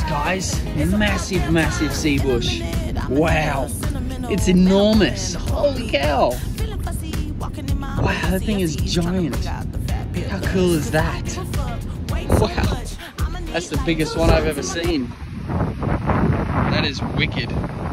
guys. Massive, massive sea bush. Wow. It's enormous. Holy cow. Wow, that thing is giant. How cool is that? Wow. That's the biggest one I've ever seen. That is wicked.